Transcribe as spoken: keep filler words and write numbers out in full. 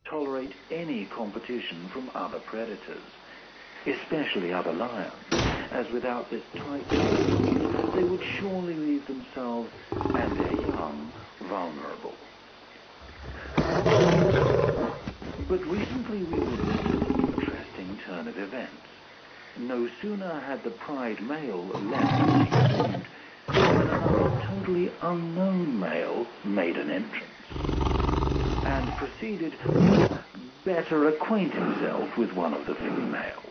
tolerate any competition from other predators, especially other lions, as without this tight bond, they would surely leave themselves and their young vulnerable. But recently we witnessed an interesting turn of events. No sooner had the pride male left the pond than another totally unknown male made an entrance and proceeded to better acquaint himself with one of the females.